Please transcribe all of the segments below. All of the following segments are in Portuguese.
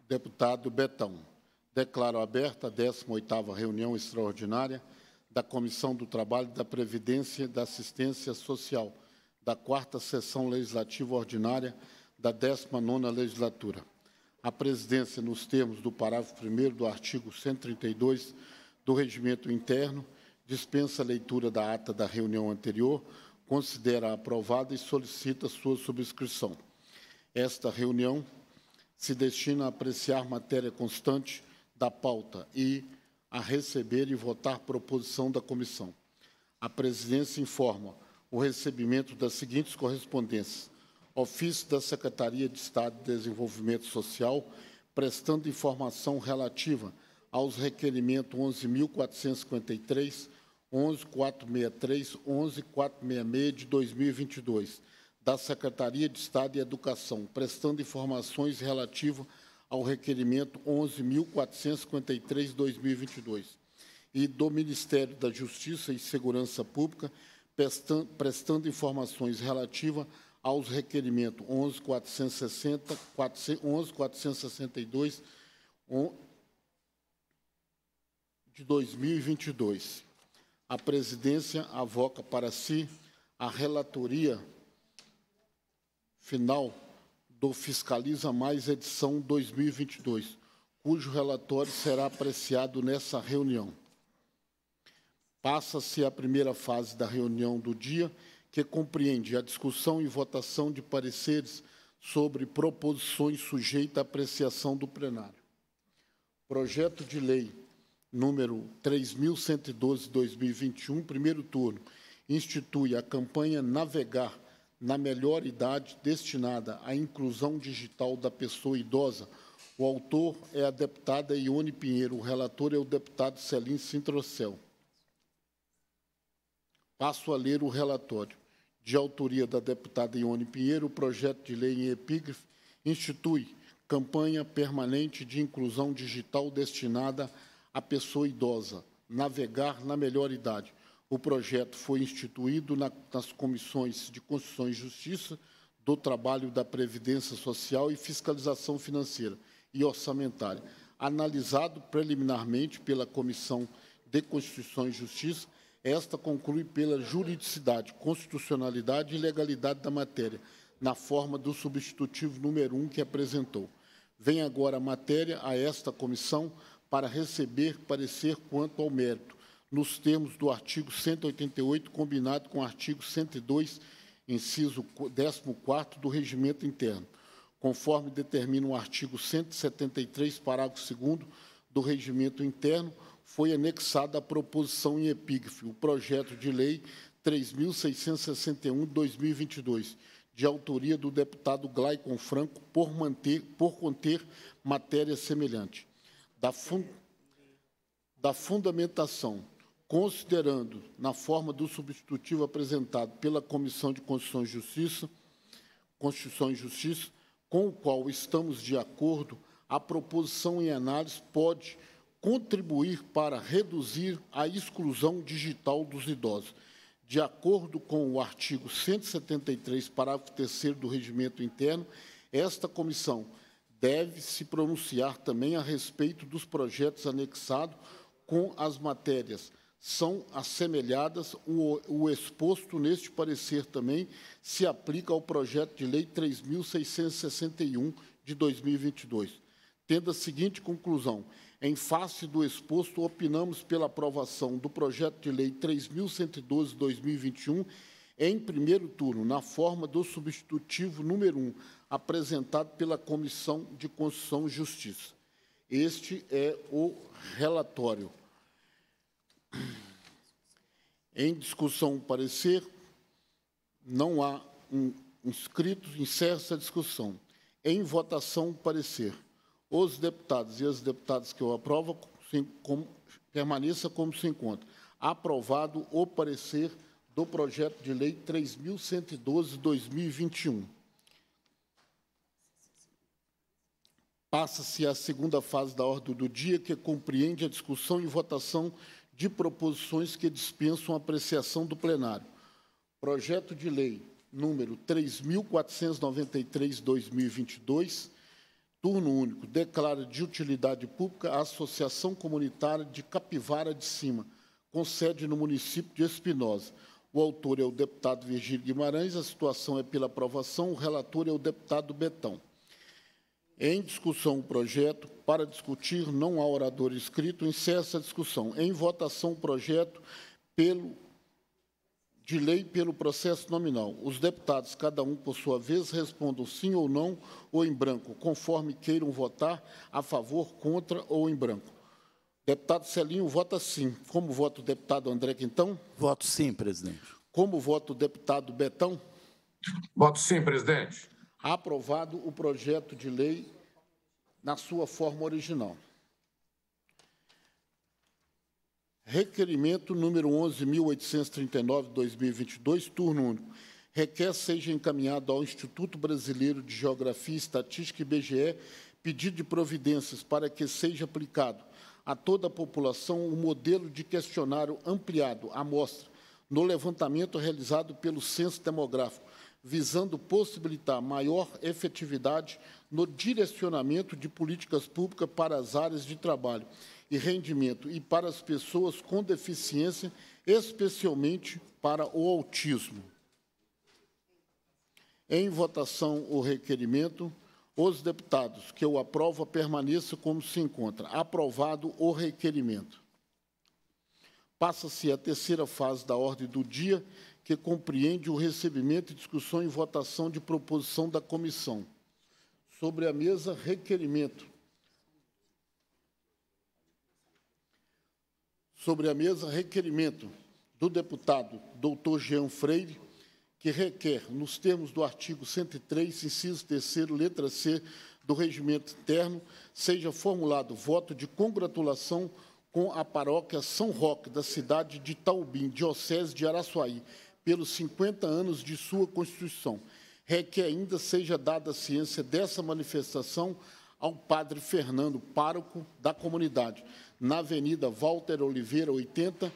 Deputado Betão. Declaro aberta a 18ª reunião extraordinária da Comissão do Trabalho, da Previdência e da Assistência Social, da 4ª Sessão Legislativa Ordinária da 19ª Legislatura. A presidência, nos termos do parágrafo 1º do artigo 132 do Regimento Interno, dispensa a leitura da ata da reunião anterior, considera aprovada e solicita sua subscrição. Esta reunião se destina a apreciar matéria constante da pauta e a receber e votar proposição da comissão. A presidência informa o recebimento das seguintes correspondências: ofício da Secretaria de Estado de Desenvolvimento Social, prestando informação relativa aos requerimentos 11.453, 11.463, 11.466 de 2022, da Secretaria de Estado de Educação, prestando informações relativas ao requerimento 11.453 de 2022, e do Ministério da Justiça e Segurança Pública, prestando informações relativas aos requerimentos 11.460, 11.462 de 2022. A presidência avoca para si a relatoria final do Fiscaliza Mais edição 2022, cujo relatório será apreciado nessa reunião. Passa-se a primeira fase da reunião do dia, que compreende a discussão e votação de pareceres sobre proposições sujeitas à apreciação do plenário. Projeto de lei número 3.112/2021, primeiro turno, institui a campanha Navegar na Melhor Idade, destinada à inclusão digital da pessoa idosa. O autor é a deputada Ione Pinheiro, o relator é o deputado Celim Sintrocel. Passo a ler o relatório. De autoria da deputada Ione Pinheiro, o projeto de lei em epígrafe institui campanha permanente de inclusão digital destinada à pessoa idosa, Navegar na Melhor Idade. O projeto foi instituído nas comissões de Constituição e Justiça, do Trabalho, da Previdência Social e Fiscalização Financeira e Orçamentária, analisado preliminarmente pela Comissão de Constituição e Justiça. Esta conclui pela juridicidade, constitucionalidade e legalidade da matéria, na forma do substitutivo número 1 que apresentou. Vem agora a matéria a esta comissão para receber parecer quanto ao mérito, nos termos do artigo 188, combinado com o artigo 102, inciso 14º do Regimento Interno, conforme determina o artigo 173, parágrafo 2º do Regimento Interno. Foi anexada a proposição em epígrafe, o projeto de lei 3.661 de 2022, de autoria do deputado Glaicon Franco, por conter matéria semelhante. Da fundamentação, considerando, na forma do substitutivo apresentado pela Comissão de Constituição e Justiça, com o qual estamos de acordo, a proposição em análise pode contribuir para reduzir a exclusão digital dos idosos. De acordo com o artigo 173, parágrafo 3º do Regimento Interno, esta comissão deve se pronunciar também a respeito dos projetos anexados com as matérias. São assemelhadas, o exposto neste parecer também se aplica ao projeto de lei 3.661 de 2022. Tendo a seguinte conclusão: em face do exposto, opinamos pela aprovação do projeto de lei 3.112 de 2021 em primeiro turno, na forma do substitutivo número 1, apresentado pela Comissão de Constituição e Justiça. Este é o relatório. Em discussão, parecer, não há inscritos, encerra-se a discussão. Em votação, parecer. Os deputados e as deputadas que eu aprovo, permaneça como se encontra. Aprovado o parecer do projeto de lei 3.112 de 2021. Passa-se a segunda fase da ordem do dia, que compreende a discussão e votação de proposições que dispensam a apreciação do plenário. Projeto de lei número 3.493/2022, Turno único. Declara de utilidade pública a Associação Comunitária de Capivara de Cima, com sede no município de Espinosa. O autor é o deputado Virgílio Guimarães, a situação é pela aprovação, o relator é o deputado Betão. Em discussão o projeto, para discutir, não há orador inscrito, encerra a discussão. Em votação o projeto de lei pelo processo nominal. Os deputados, cada um por sua vez, respondam sim ou não, ou em branco, conforme queiram votar, a favor, contra ou em branco. Deputado Celinho vota sim. Como vota o deputado André Quintão? Voto sim, presidente. Como vota o deputado Betão? Voto sim, presidente. Aprovado o projeto de lei na sua forma original. Requerimento número 11.839/2022, turno único. Requer seja encaminhado ao Instituto Brasileiro de Geografia e Estatística, IBGE, pedido de providências para que seja aplicado a toda a população o modelo de questionário ampliado, amostra, no levantamento realizado pelo Censo Demográfico, visando possibilitar maior efetividade no direcionamento de políticas públicas para as áreas de trabalho e rendimento e para as pessoas com deficiência, especialmente para o autismo. Em votação o requerimento, os deputados que o aprovam permaneçam como se encontra. Aprovado o requerimento. Passa-se a terceira fase da ordem do dia, que compreende o recebimento, discussão e votação de proposição da comissão. Sobre a mesa, requerimento. Sobre a mesa, requerimento do deputado Dr. Jean Freire, que requer, nos termos do artigo 103, inciso 3º, letra C, do Regimento Interno, seja formulado voto de congratulação com a paróquia São Roque, da cidade de Itaubim, diocese de Araçuaí, pelos 50 anos de sua constituição. Requer ainda seja dada ciência dessa manifestação ao padre Fernando, pároco da comunidade, na Avenida Walter Oliveira, 80,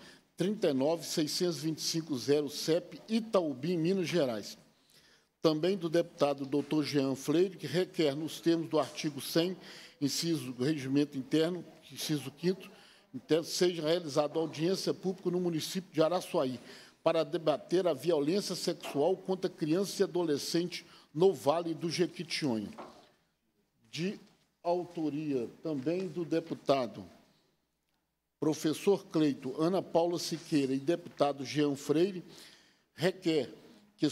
39.625.0 CEP, Itaubim, Minas Gerais. Também do deputado Dr. Jean Freire, que requer, nos termos do artigo 100, inciso do Regimento Interno, inciso 5º, seja realizada audiência pública no município de Araçuaí, para debater a violência sexual contra crianças e adolescentes no Vale do Jequitinhonha. De autoria também do deputado professor Cleito, Ana Paula Siqueira e deputado Jean Freire, requer que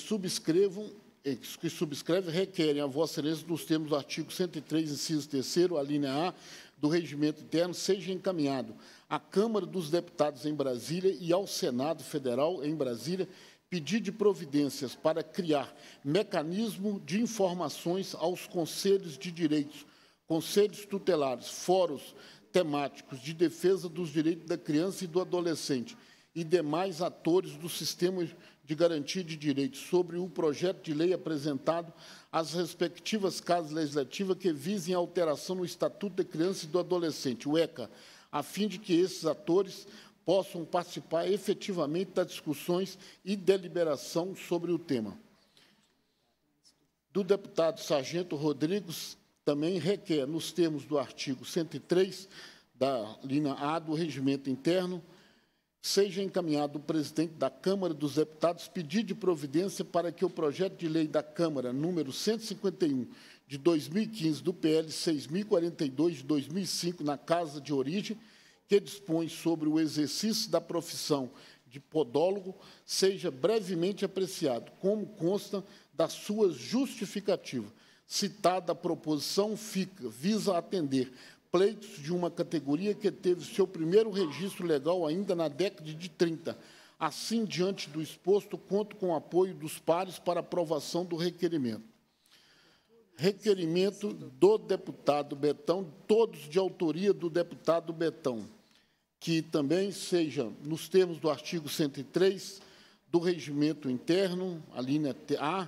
requerem a Vossa Excelência, nos termos do artigo 103, inciso 3º, a linha A do Regimento Interno, seja encaminhado à Câmara dos Deputados em Brasília e ao Senado Federal em Brasília pedido de providências para criar mecanismo de informações aos conselhos de direitos, conselhos tutelares, fóruns temáticos de defesa dos direitos da criança e do adolescente e demais atores do sistema de garantia de direitos sobre o projeto de lei apresentado às respectivas casas legislativas que visem a alteração no Estatuto da Criança e do Adolescente, o ECA, a fim de que esses atores possam participar efetivamente das discussões e deliberação sobre o tema. Do deputado Sargento Rodrigues, também requer, nos termos do artigo 103, da linha A do Regimento Interno, seja encaminhado ao presidente da Câmara dos Deputados pedido de providência para que o projeto de lei da Câmara, número 151, de 2015, do PL 6.042, de 2005, na Casa de Origem, que dispõe sobre o exercício da profissão de podólogo, seja brevemente apreciado, como consta da sua justificativa. Citada a proposição visa atender pleitos de uma categoria que teve seu primeiro registro legal ainda na década de 30. Assim, diante do exposto, conto com o apoio dos pares para aprovação do requerimento. Requerimento do deputado Betão, todos de autoria do deputado Betão, que também seja, nos termos do artigo 103 do Regimento Interno, a linha A,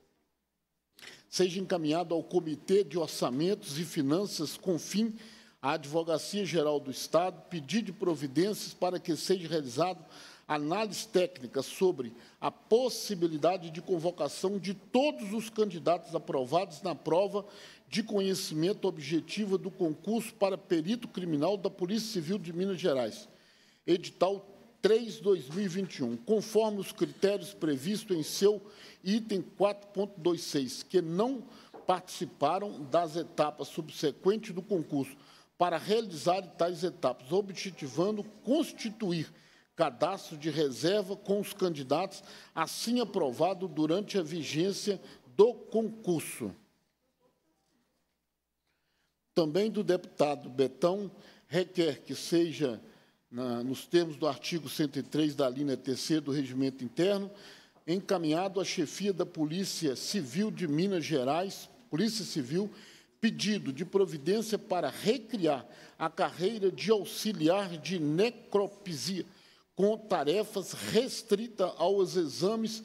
seja encaminhado ao Comitê de Orçamentos e Finanças, com fim à Advocacia Geral do Estado, pedido de providências para que seja realizado análise técnica sobre a possibilidade de convocação de todos os candidatos aprovados na prova de conhecimento objetiva do concurso para perito criminal da Polícia Civil de Minas Gerais, edital 3/2021, conforme os critérios previstos em seu item 4.26, que não participaram das etapas subsequentes do concurso, para realizar tais etapas, objetivando constituir cadastro de reserva com os candidatos, assim aprovado durante a vigência do concurso. Também do deputado Betão, requer que seja, nos termos do artigo 103 da linha terceira do Regimento Interno, encaminhado à chefia da Polícia Civil de Minas Gerais, Polícia Civil, pedido de providência para recriar a carreira de auxiliar de necropsia, com tarefas restritas aos exames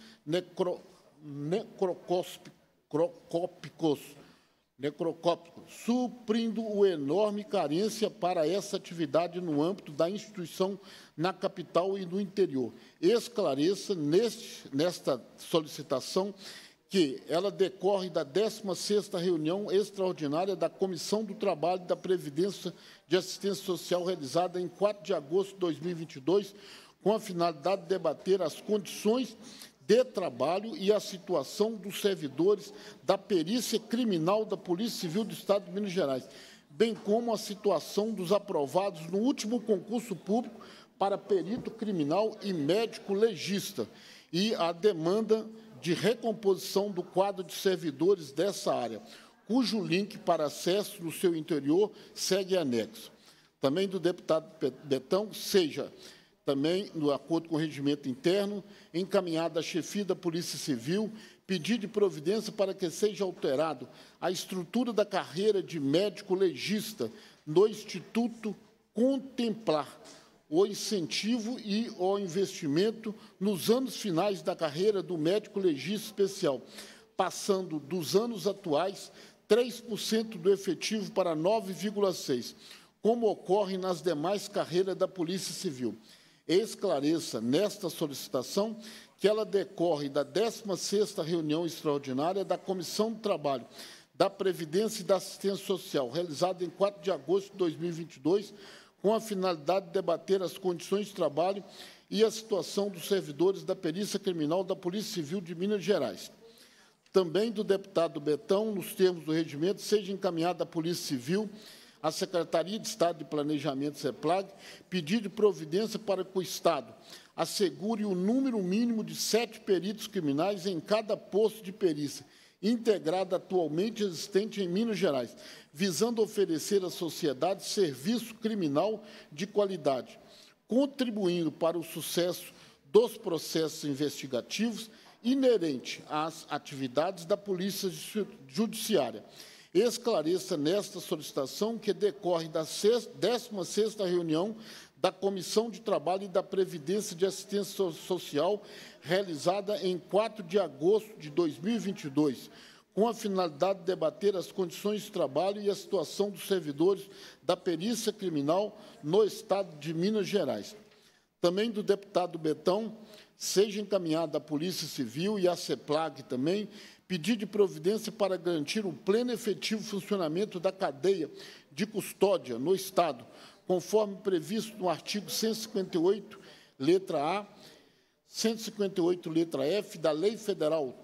necroscópicos, suprindo o enorme carência para essa atividade no âmbito da instituição na capital e no interior. Esclareça nesta solicitação que ela decorre da 16ª reunião extraordinária da Comissão do Trabalho e da Previdência de Assistência Social, realizada em 4 de agosto de 2022, com a finalidade de debater as condições de trabalho e a situação dos servidores da perícia criminal da Polícia Civil do Estado de Minas Gerais, bem como a situação dos aprovados no último concurso público para perito criminal e médico legista, e a demanda de recomposição do quadro de servidores dessa área, cujo link para acesso no seu interior segue anexo. Também do deputado Betão, seja também, no acordo com o regimento interno, encaminhado à chefia da Polícia Civil, pedido de providência para que seja alterado a estrutura da carreira de médico legista no Instituto, contemplar o incentivo e o investimento nos anos finais da carreira do médico legista especial, passando dos anos atuais 3% do efetivo para 9,6%, como ocorre nas demais carreiras da Polícia Civil. Esclareça nesta solicitação que ela decorre da 16ª reunião extraordinária da Comissão do Trabalho, da Previdência e da Assistência Social, realizada em 4 de agosto de 2022, com a finalidade de debater as condições de trabalho e a situação dos servidores da perícia criminal da Polícia Civil de Minas Gerais. Também do deputado Betão, nos termos do regimento, seja encaminhada à Polícia Civil, à Secretaria de Estado de Planejamento, CEPLAG, pedido de providência para que o Estado assegure o número mínimo de 7 peritos criminais em cada posto de perícia, integrada atualmente existente em Minas Gerais, visando oferecer à sociedade serviço criminal de qualidade, contribuindo para o sucesso dos processos investigativos inerente às atividades da Polícia Judiciária. Esclareça nesta solicitação que decorre da 16ª reunião da Comissão de Trabalho e da Previdência de Assistência Social, realizada em 4 de agosto de 2022, com a finalidade de debater as condições de trabalho e a situação dos servidores da perícia criminal no Estado de Minas Gerais. Também do deputado Betão, seja encaminhada à Polícia Civil e à CEPLAG também, pedido de providência para garantir o pleno e efetivo funcionamento da cadeia de custódia no Estado, conforme previsto no artigo 158, letra A, 158, letra F, da Lei Federal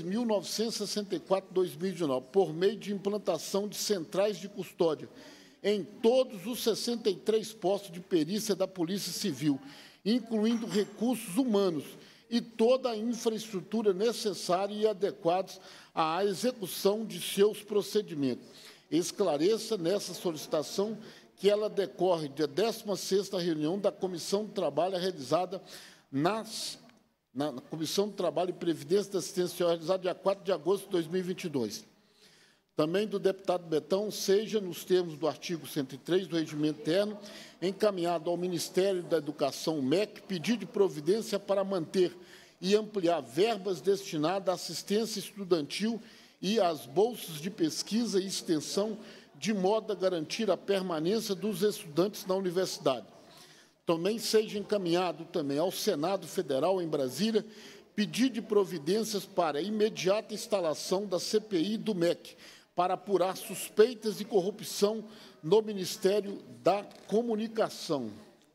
13.964/2019, por meio de implantação de centrais de custódia em todos os 63 postos de perícia da Polícia Civil, incluindo recursos humanos e toda a infraestrutura necessária e adequados à execução de seus procedimentos. Esclareça nessa solicitação que ela decorre da 16ª reunião da Comissão do Trabalho realizada na Comissão do Trabalho e Previdência da Assistência Social, realizada dia 4 de agosto de 2022. Também do deputado Betão, seja, nos termos do artigo 103 do Regimento Interno, encaminhado ao Ministério da Educação, MEC, pedido de providência para manter e ampliar verbas destinadas à assistência estudantil e às bolsas de pesquisa e extensão, de modo a garantir a permanência dos estudantes na universidade. Também seja encaminhado também ao Senado Federal, em Brasília, pedido de providências para a imediata instalação da CPI do MEC, para apurar suspeitas de corrupção no Ministério da Comunicação.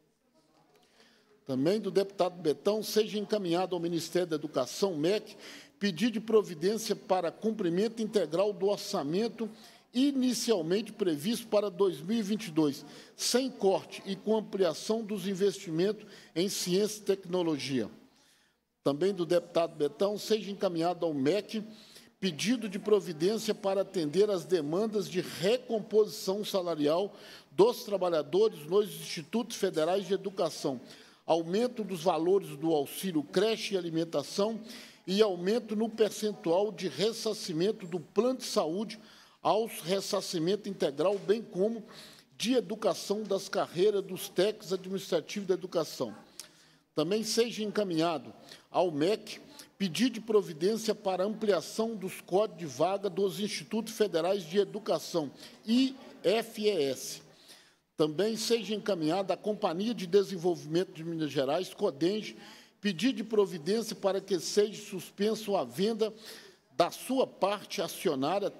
Também do deputado Betão, seja encaminhado ao Ministério da Educação, MEC, pedido de providência para cumprimento integral do orçamento inicialmente previsto para 2022, sem corte e com ampliação dos investimentos em ciência e tecnologia. Também do deputado Betão, seja encaminhado ao MEC pedido de providência para atender às demandas de recomposição salarial dos trabalhadores nos Institutos Federais de Educação, aumento dos valores do auxílio creche e alimentação e aumento no percentual de ressarcimento do plano de saúde aos ressarcimento integral, bem como de educação das carreiras dos técnicos administrativos da educação. Também seja encaminhado ao MEC pedido de providência para ampliação dos códigos de vaga dos Institutos Federais de Educação, IFES. Também seja encaminhado à Companhia de Desenvolvimento de Minas Gerais, CODENGE, pedido de providência para que seja suspenso a venda da sua parte acionária,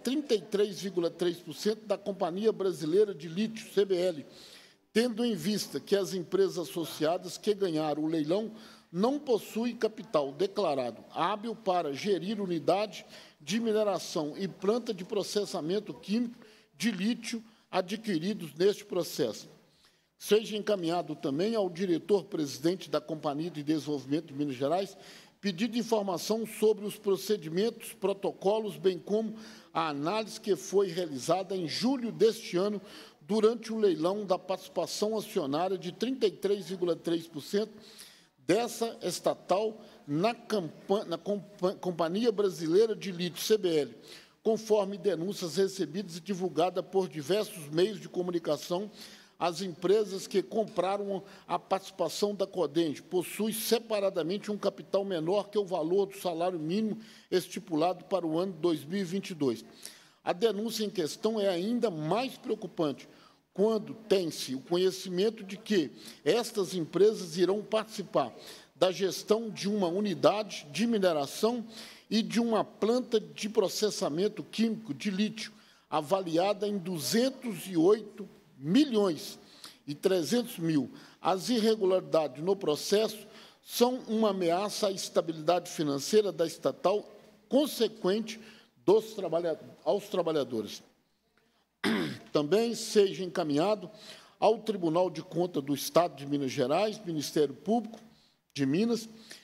33,3% da Companhia Brasileira de Lítio, CBL, tendo em vista que as empresas associadas que ganharam o leilão não possuem capital declarado hábil para gerir unidade de mineração e planta de processamento químico de lítio adquiridos neste processo. Seja encaminhado também ao diretor-presidente da Companhia de Desenvolvimento de Minas Gerais pedido de informação sobre os procedimentos, protocolos, bem como a análise que foi realizada em julho deste ano durante o leilão da participação acionária de 33,3% dessa estatal na Companhia Brasileira de Lítio, CBL, conforme denúncias recebidas e divulgadas por diversos meios de comunicação. As empresas que compraram a participação da CODENGE possuem separadamente um capital menor que o valor do salário mínimo estipulado para o ano 2022. A denúncia em questão é ainda mais preocupante quando tem-se o conhecimento de que estas empresas irão participar da gestão de uma unidade de mineração e de uma planta de processamento químico de lítio, avaliada em 208 milhões e 300 mil. As irregularidades no processo são uma ameaça à estabilidade financeira da estatal consequente aos trabalhadores. Também seja encaminhado ao Tribunal de Contas do Estado de Minas Gerais, Ministério Público de Minas,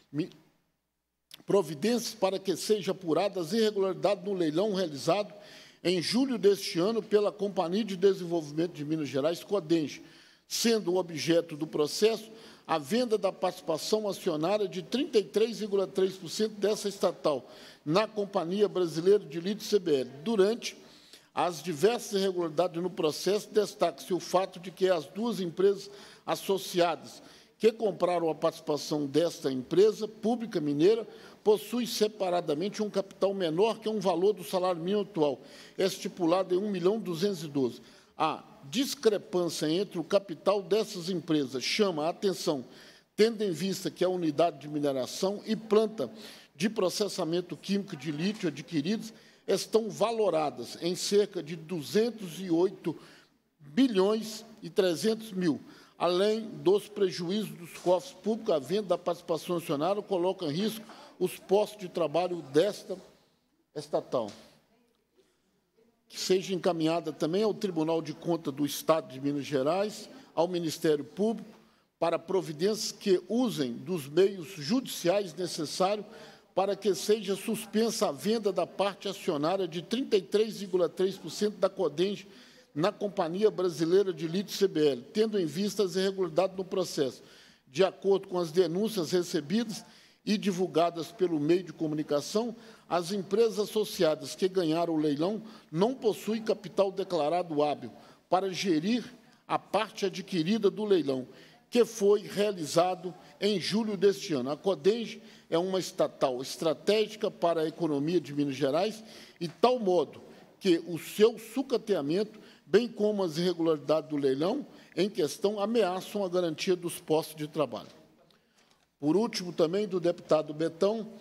providências para que sejam apuradas as irregularidades no leilão realizado em julho deste ano pela Companhia de Desenvolvimento de Minas Gerais, CODENGE, sendo o objeto do processo a venda da participação acionária de 33,3% dessa estatal na Companhia Brasileira de Lítio, CBL. Durante as diversas irregularidades no processo, destaca-se o fato de que as duas empresas associadas que compraram a participação desta empresa pública mineira possuem separadamente um capital menor que um valor do salário mínimo atual, estipulado em 1.212.000. A discrepância entre o capital dessas empresas chama a atenção, tendo em vista que a unidade de mineração e planta de processamento químico de lítio adquiridos estão valoradas em cerca de 208 bilhões e 300 mil, além dos prejuízos dos cofres públicos. A venda da participação acionária coloca em risco os postos de trabalho desta estatal. Que seja encaminhada também ao Tribunal de Contas do Estado de Minas Gerais, ao Ministério Público, para providências que usem dos meios judiciais necessários para que seja suspensa a venda da parte acionária de 33,3% da CODENGE na Companhia Brasileira de Lítio, CBL, tendo em vista as irregularidades no processo. De acordo com as denúncias recebidas e divulgadas pelo meio de comunicação, as empresas associadas que ganharam o leilão não possuem capital declarado hábil para gerir a parte adquirida do leilão, que foi realizado em julho deste ano. A CODENGE é uma estatal estratégica para a economia de Minas Gerais e tal modo que o seu sucateamento, bem como as irregularidades do leilão em questão, ameaçam a garantia dos postos de trabalho. Por último, também do deputado Betão,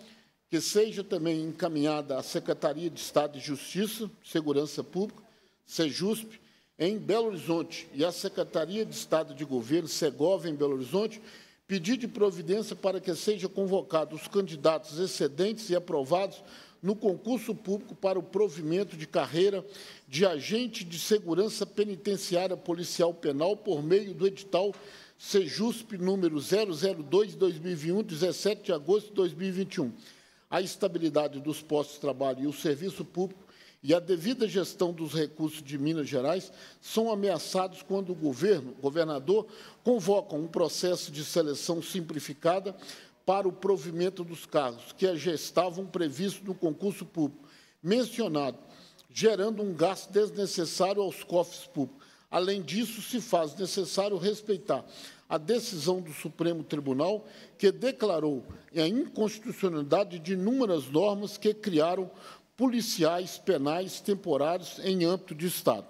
que seja também encaminhada à Secretaria de Estado de Justiça, Segurança Pública, SEJUSP, em Belo Horizonte, e à Secretaria de Estado de Governo, SEGOV, em Belo Horizonte, pedido de providência para que sejam convocados os candidatos excedentes e aprovados no concurso público para o provimento de carreira de agente de segurança penitenciária policial penal por meio do edital SEJUSP número 002/2021, 17 de agosto de 2021. A estabilidade dos postos de trabalho e o serviço público e a devida gestão dos recursos de Minas Gerais são ameaçados quando o governador, convoca um processo de seleção simplificada para o provimento dos cargos que já estavam previstos no concurso público mencionado, gerando um gasto desnecessário aos cofres públicos. Além disso, se faz necessário respeitar a decisão do Supremo Tribunal, que declarou a inconstitucionalidade de inúmeras normas que criaram policiais penais temporários em âmbito de Estado.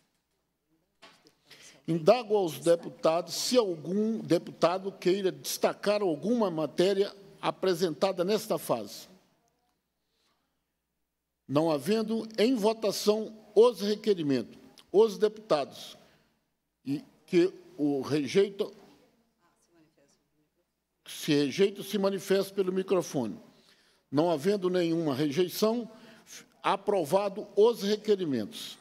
Indago aos deputados se algum deputado queira destacar alguma matéria apresentada nesta fase. Não havendo em votação os requerimentos, os deputados que o rejeitam, se manifestam pelo microfone. Não havendo nenhuma rejeição, aprovado os requerimentos.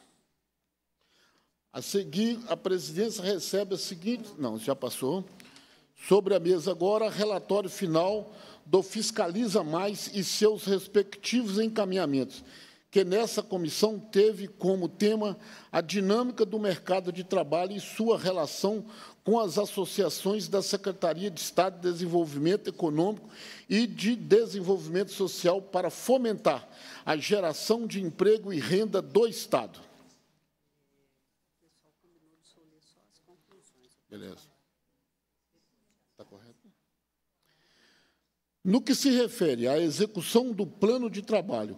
A seguir, a presidência recebe a seguinte... Não, já passou. Sobre a mesa agora, relatório final do Fiscaliza Mais e seus respectivos encaminhamentos, que nessa comissão teve como tema a dinâmica do mercado de trabalho e sua relação com as associações da Secretaria de Estado de Desenvolvimento Econômico e de Desenvolvimento Social para fomentar a geração de emprego e renda do Estado. Beleza. Está correto? No que se refere à execução do plano de trabalho,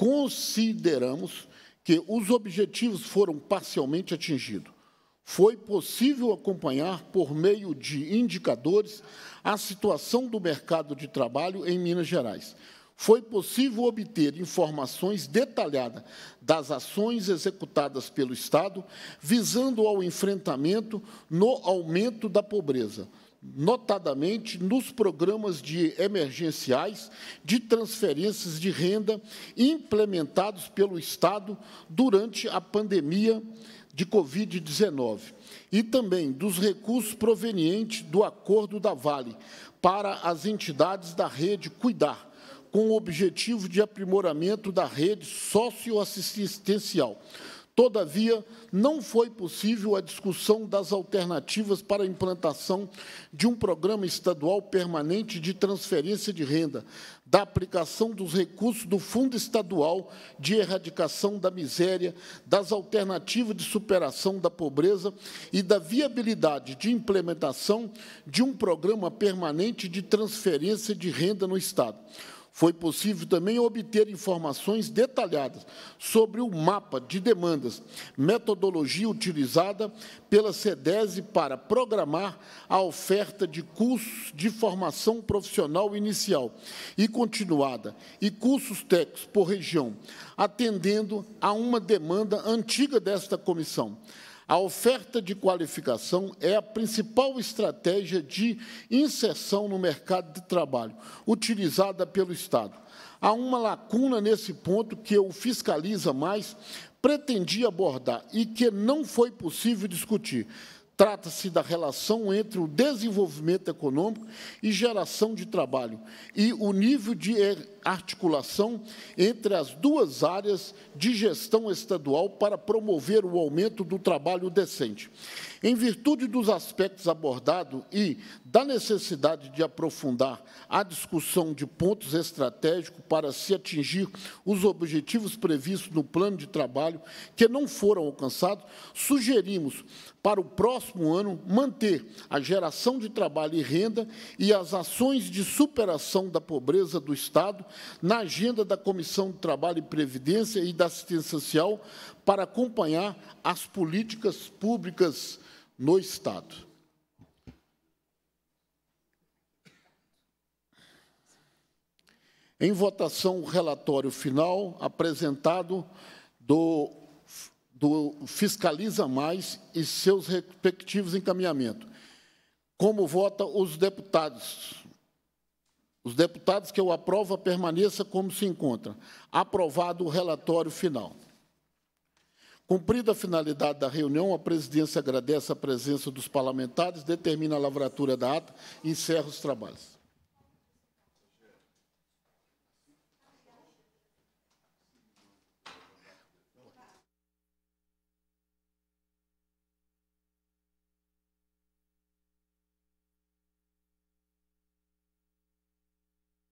consideramos que os objetivos foram parcialmente atingidos. Foi possível acompanhar, por meio de indicadores, a situação do mercado de trabalho em Minas Gerais. Foi possível obter informações detalhadas das ações executadas pelo Estado, visando ao enfrentamento no aumento da pobreza, notadamente nos programas de emergenciais de transferências de renda implementados pelo Estado durante a pandemia de Covid-19 e também dos recursos provenientes do acordo da Vale para as entidades da rede Cuidar, com o objetivo de aprimoramento da rede socioassistencial. Todavia, não foi possível a discussão das alternativas para a implantação de um programa estadual permanente de transferência de renda, da aplicação dos recursos do Fundo Estadual de Erradicação da Miséria, das alternativas de superação da pobreza e da viabilidade de implementação de um programa permanente de transferência de renda no Estado. Foi possível também obter informações detalhadas sobre o mapa de demandas, metodologia utilizada pela SEDESE para programar a oferta de cursos de formação profissional inicial e continuada e cursos técnicos por região, atendendo a uma demanda antiga desta comissão. A oferta de qualificação é a principal estratégia de inserção no mercado de trabalho, utilizada pelo Estado. Há uma lacuna nesse ponto que o Fiscaliza Mais pretendia abordar e que não foi possível discutir. Trata-se da relação entre o desenvolvimento econômico e geração de trabalho e o nível de articulação entre as duas áreas de gestão estadual para promover o aumento do trabalho decente. Em virtude dos aspectos abordados e da necessidade de aprofundar a discussão de pontos estratégicos para se atingir os objetivos previstos no plano de trabalho que não foram alcançados, sugerimos para o próximo ano manter a geração de trabalho e renda e as ações de superação da pobreza do Estado na agenda da Comissão de Trabalho e Previdência e da Assistência Social para acompanhar as políticas públicas no Estado. Em votação, o relatório final apresentado do Fiscaliza Mais e seus respectivos encaminhamentos. Como vota os deputados? Os deputados que eu aprovo, permaneça como se encontra. Aprovado o relatório final. Cumprida a finalidade da reunião, a presidência agradece a presença dos parlamentares, determina a lavratura da ata e encerra os trabalhos.